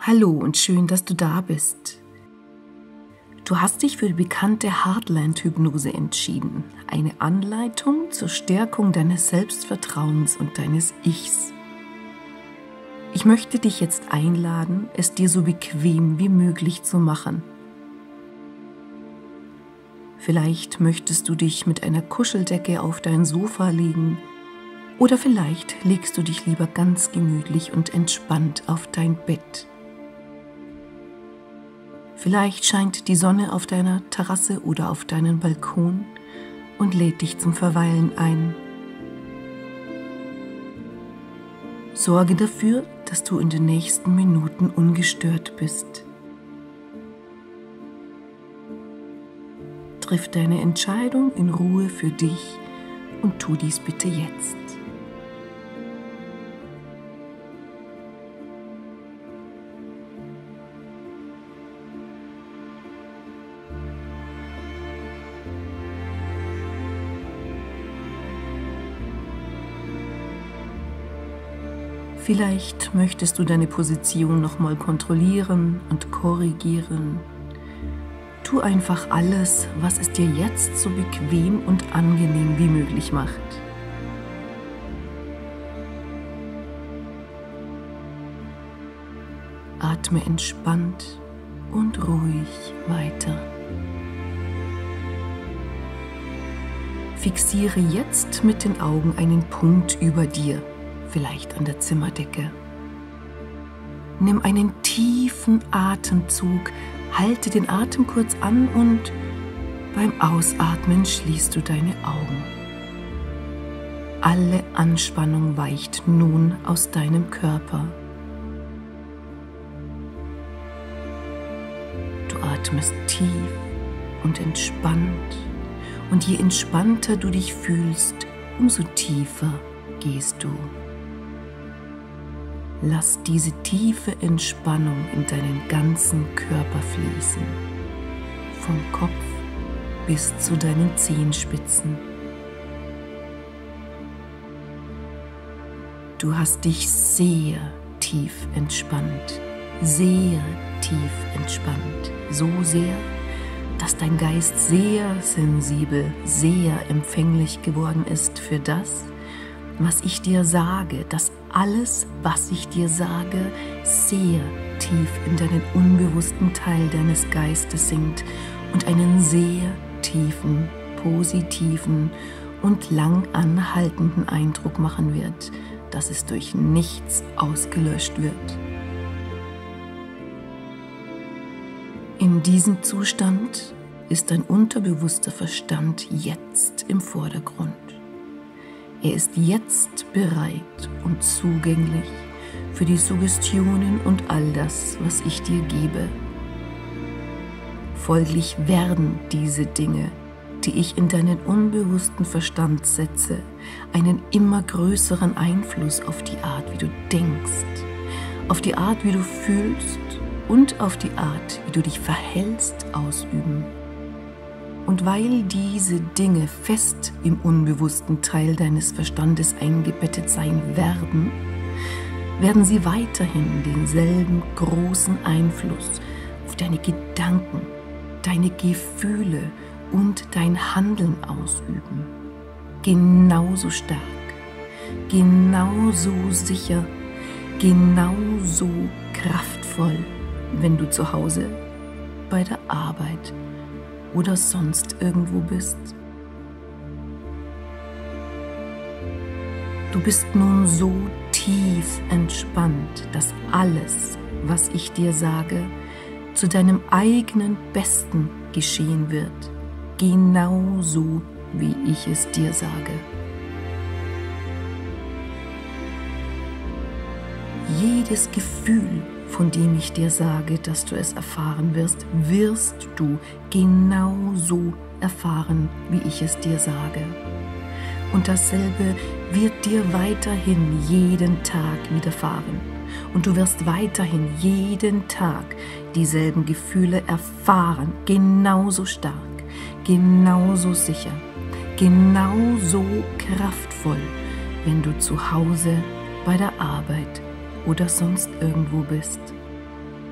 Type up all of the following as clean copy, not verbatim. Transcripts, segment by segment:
Hallo und schön, dass du da bist. Du hast dich für die bekannte Heartland-Hypnose entschieden, eine Anleitung zur Stärkung deines Selbstvertrauens und deines Ichs. Ich möchte dich jetzt einladen, es dir so bequem wie möglich zu machen. Vielleicht möchtest du dich mit einer Kuscheldecke auf dein Sofa legen oder vielleicht legst du dich lieber ganz gemütlich und entspannt auf dein Bett. Vielleicht scheint die Sonne auf deiner Terrasse oder auf deinen Balkon und lädt dich zum Verweilen ein. Sorge dafür, dass du in den nächsten Minuten ungestört bist. Triff deine Entscheidung in Ruhe für dich und tu dies bitte jetzt. Vielleicht möchtest du deine Position nochmal kontrollieren und korrigieren. Tu einfach alles, was es dir jetzt so bequem und angenehm wie möglich macht. Atme entspannt und ruhig weiter. Fixiere jetzt mit den Augen einen Punkt über dir. Vielleicht an der Zimmerdecke. Nimm einen tiefen Atemzug, halte den Atem kurz an und beim Ausatmen schließt du deine Augen. Alle Anspannung weicht nun aus deinem Körper. Du atmest tief und entspannt und je entspannter du dich fühlst, umso tiefer gehst du. Lass diese tiefe Entspannung in deinen ganzen Körper fließen, vom Kopf bis zu deinen Zehenspitzen. Du hast dich sehr tief entspannt, sehr tief entspannt, so sehr, dass dein Geist sehr sensibel, sehr empfänglich geworden ist für das, was ich dir sage, dass alles, was ich dir sage, sehr tief in deinen unbewussten Teil deines Geistes sinkt und einen sehr tiefen, positiven und lang anhaltenden Eindruck machen wird, dass es durch nichts ausgelöscht wird. In diesem Zustand ist dein unterbewusster Verstand jetzt im Vordergrund. Er ist jetzt bereit und zugänglich für die Suggestionen und all das, was ich dir gebe. Folglich werden diese Dinge, die ich in deinen unbewussten Verstand setze, einen immer größeren Einfluss auf die Art, wie du denkst, auf die Art, wie du fühlst und auf die Art, wie du dich verhältst, ausüben. Und weil diese Dinge fest im unbewussten Teil deines Verstandes eingebettet sein werden, werden sie weiterhin denselben großen Einfluss auf deine Gedanken, deine Gefühle und dein Handeln ausüben. Genauso stark, genauso sicher, genauso kraftvoll, wenn du zu Hause, bei der Arbeit oder sonst irgendwo bist. Du bist nun so tief entspannt, dass alles, was ich dir sage, zu deinem eigenen Besten geschehen wird, genauso wie ich es dir sage. Jedes Gefühl, von dem ich dir sage, dass du es erfahren wirst, wirst du genauso erfahren, wie ich es dir sage. Und dasselbe wird dir weiterhin jeden Tag widerfahren. Und du wirst weiterhin jeden Tag dieselben Gefühle erfahren, genauso stark, genauso sicher, genauso kraftvoll, wenn du zu Hause, bei der Arbeit oder sonst irgendwo bist.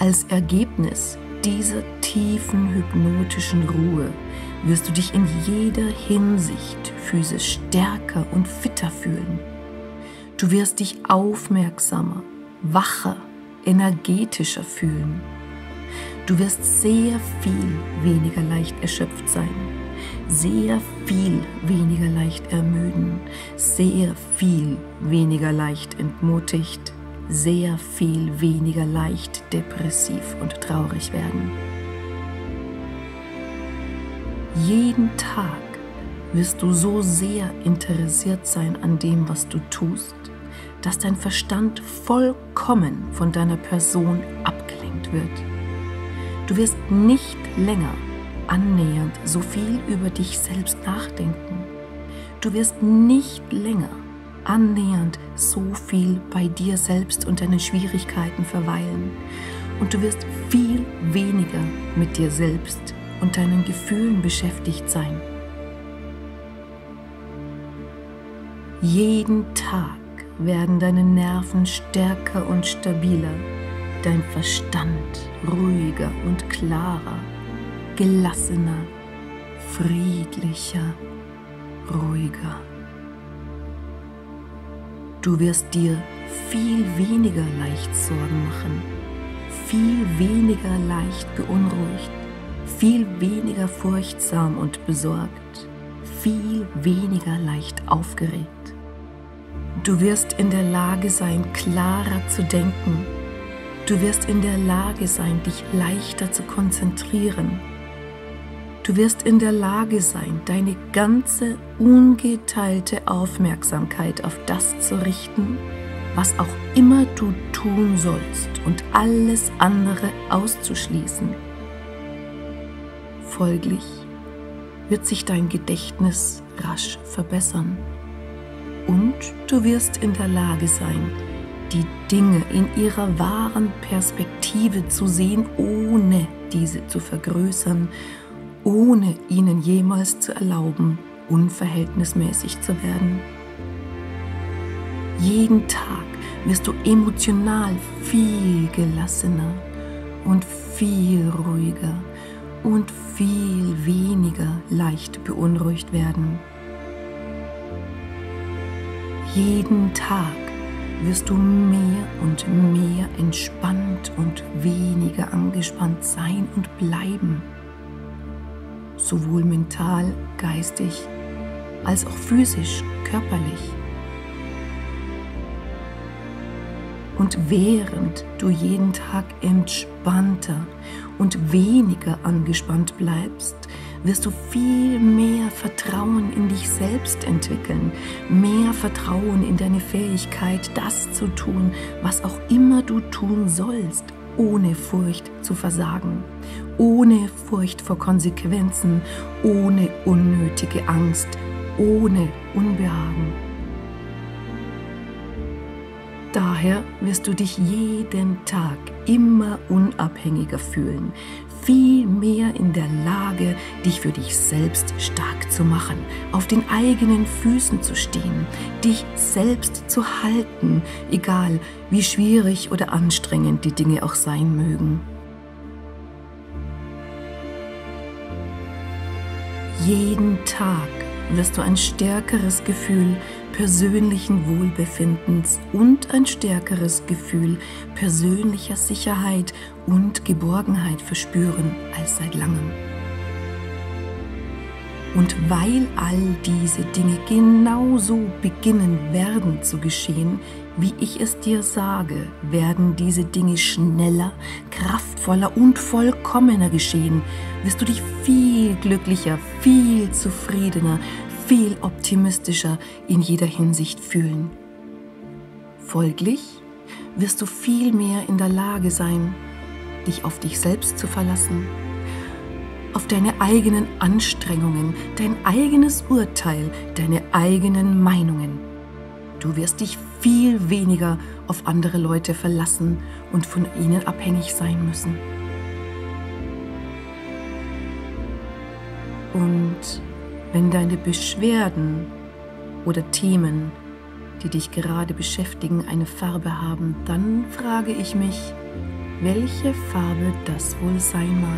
Als Ergebnis dieser tiefen hypnotischen Ruhe wirst du dich in jeder Hinsicht physisch stärker und fitter fühlen. Du wirst dich aufmerksamer, wacher, energetischer fühlen. Du wirst sehr viel weniger leicht erschöpft sein, sehr viel weniger leicht ermüden, sehr viel weniger leicht entmutigt, sehr viel weniger leicht depressiv und traurig werden. Jeden Tag wirst du so sehr interessiert sein an dem, was du tust, dass dein Verstand vollkommen von deiner Person abgelenkt wird. Du wirst nicht länger annähernd so viel über dich selbst nachdenken. Du wirst nicht länger annähernd so viel bei dir selbst und deinen Schwierigkeiten verweilen. Und du wirst viel weniger mit dir selbst und deinen Gefühlen beschäftigt sein. Jeden Tag werden deine Nerven stärker und stabiler, dein Verstand ruhiger und klarer, gelassener, friedlicher, ruhiger. Du wirst dir viel weniger leicht Sorgen machen, viel weniger leicht beunruhigt, viel weniger furchtsam und besorgt, viel weniger leicht aufgeregt. Du wirst in der Lage sein, klarer zu denken. Du wirst in der Lage sein, dich leichter zu konzentrieren. Du wirst in der Lage sein, deine ganze ungeteilte Aufmerksamkeit auf das zu richten, was auch immer du tun sollst, und alles andere auszuschließen. Folglich wird sich dein Gedächtnis rasch verbessern und du wirst in der Lage sein, die Dinge in ihrer wahren Perspektive zu sehen, ohne diese zu vergrößern, ohne ihnen jemals zu erlauben, unverhältnismäßig zu werden. Jeden Tag wirst du emotional viel gelassener und viel ruhiger und viel weniger leicht beunruhigt werden. Jeden Tag wirst du mehr und mehr entspannt und weniger angespannt sein und bleiben. Sowohl mental, geistig, als auch physisch, körperlich. Und während du jeden Tag entspannter und weniger angespannt bleibst, wirst du viel mehr Vertrauen in dich selbst entwickeln, mehr Vertrauen in deine Fähigkeit, das zu tun, was auch immer du tun sollst, ohne Furcht zu versagen, ohne Furcht vor Konsequenzen, ohne unnötige Angst, ohne Unbehagen. Daher wirst du dich jeden Tag immer unabhängiger fühlen, viel mehr in der Lage, dich für dich selbst stark zu machen, auf den eigenen Füßen zu stehen, dich selbst zu halten, egal wie schwierig oder anstrengend die Dinge auch sein mögen. Jeden Tag wirst du ein stärkeres Gefühl persönlichen Wohlbefindens und ein stärkeres Gefühl persönlicher Sicherheit und Geborgenheit verspüren als seit langem. Und weil all diese Dinge genauso beginnen werden zu geschehen, wie ich es dir sage, werden diese Dinge schneller, kraftvoller und vollkommener geschehen, wirst du dich viel glücklicher, viel zufriedener, viel optimistischer in jeder Hinsicht fühlen. Folglich wirst du viel mehr in der Lage sein, dich auf dich selbst zu verlassen, auf deine eigenen Anstrengungen, dein eigenes Urteil, deine eigenen Meinungen. Du wirst dich viel weniger auf andere Leute verlassen und von ihnen abhängig sein müssen. Und wenn deine Beschwerden oder Themen, die dich gerade beschäftigen, eine Farbe haben, dann frage ich mich, welche Farbe das wohl sein mag.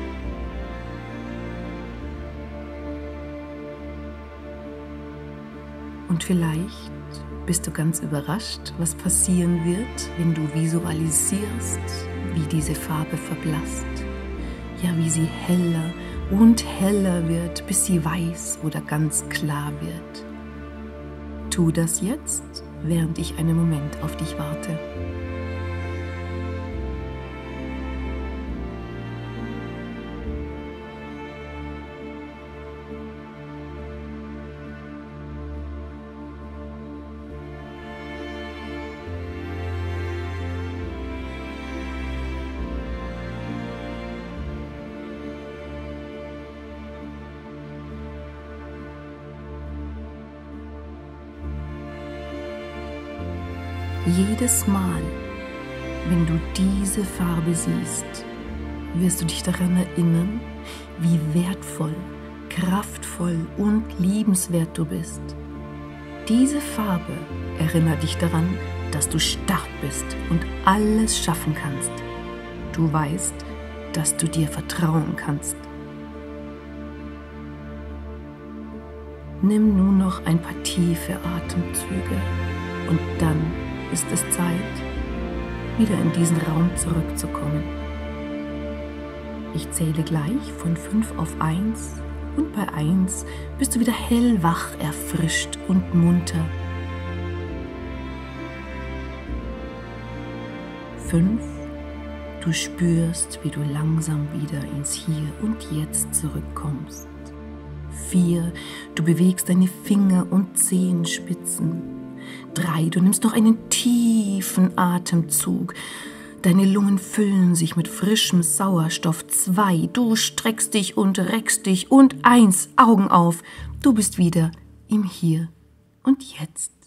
Und vielleicht bist du ganz überrascht, was passieren wird, wenn du visualisierst, wie diese Farbe verblasst. Ja, wie sie heller und heller wird, bis sie weiß oder ganz klar wird. Tu das jetzt, während ich einen Moment auf dich warte. Jedes Mal, wenn du diese Farbe siehst, wirst du dich daran erinnern, wie wertvoll, kraftvoll und liebenswert du bist. Diese Farbe erinnert dich daran, dass du stark bist und alles schaffen kannst. Du weißt, dass du dir vertrauen kannst. Nimm nun noch ein paar tiefe Atemzüge und dann ist es Zeit, wieder in diesen Raum zurückzukommen. Ich zähle gleich von 5 auf 1 und bei 1 bist du wieder hellwach, erfrischt und munter. 5, du spürst, wie du langsam wieder ins Hier und Jetzt zurückkommst. 4, du bewegst deine Finger und Zehenspitzen. 3, du nimmst noch einen tiefen Atemzug. Deine Lungen füllen sich mit frischem Sauerstoff. 2, du streckst dich und reckst dich. Und 1, Augen auf. Du bist wieder im Hier und Jetzt.